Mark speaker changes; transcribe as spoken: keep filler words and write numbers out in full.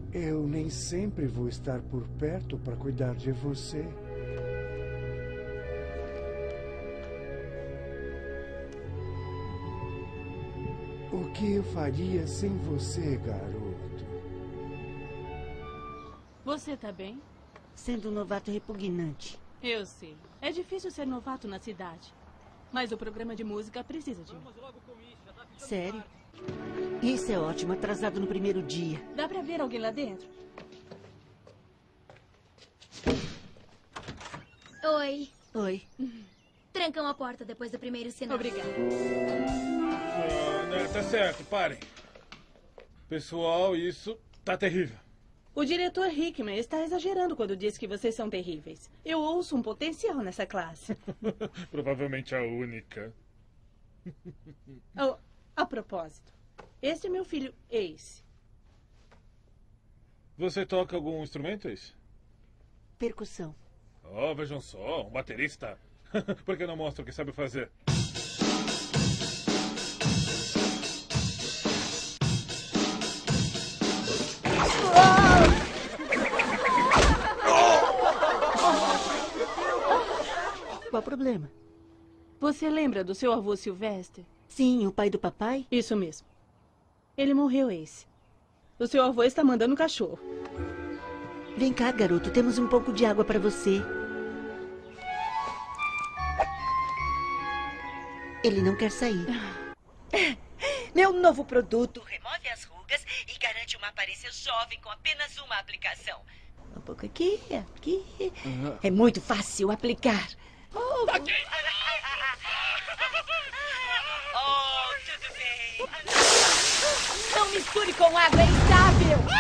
Speaker 1: Eu nem sempre vou estar por perto para cuidar de você. O que eu faria sem você, garoto?
Speaker 2: Você tá bem?
Speaker 3: Sendo um novato repugnante.
Speaker 2: Eu sei. É difícil ser novato na cidade. Mas o programa de música precisa de mim.
Speaker 3: Sério? Isso é ótimo, atrasado no primeiro dia.
Speaker 2: Dá pra ver alguém lá dentro?
Speaker 4: Oi.
Speaker 3: Oi.
Speaker 4: Trancam a porta depois do primeiro sinal.
Speaker 2: Obrigada.
Speaker 5: Ah, não, tá certo, parem. Pessoal, isso tá terrível.
Speaker 2: O diretor Hickman está exagerando quando diz que vocês são terríveis. Eu ouço um potencial nessa classe.
Speaker 5: Provavelmente a única.
Speaker 2: Oh, a propósito, este é meu filho Ace.
Speaker 5: Você toca algum instrumento, Ace?
Speaker 3: Percussão.
Speaker 5: Oh, vejam só, um baterista. Por que não mostra o que sabe fazer?
Speaker 3: Qual o problema?
Speaker 2: Você lembra do seu avô Sylvester?
Speaker 3: Sim, o pai do papai?
Speaker 2: Isso mesmo. Ele morreu, Ace. O seu avô está mandando um cachorro.
Speaker 3: Vem cá, garoto. Temos um pouco de água para você. Ele não quer sair.
Speaker 6: Meu novo produto remove as rugas e garante uma aparência jovem com apenas uma aplicação. Um pouco aqui, aqui. Uhum. É muito fácil aplicar. Oh, tá aqui. Oh, tudo bem. Não misture com água, é instável.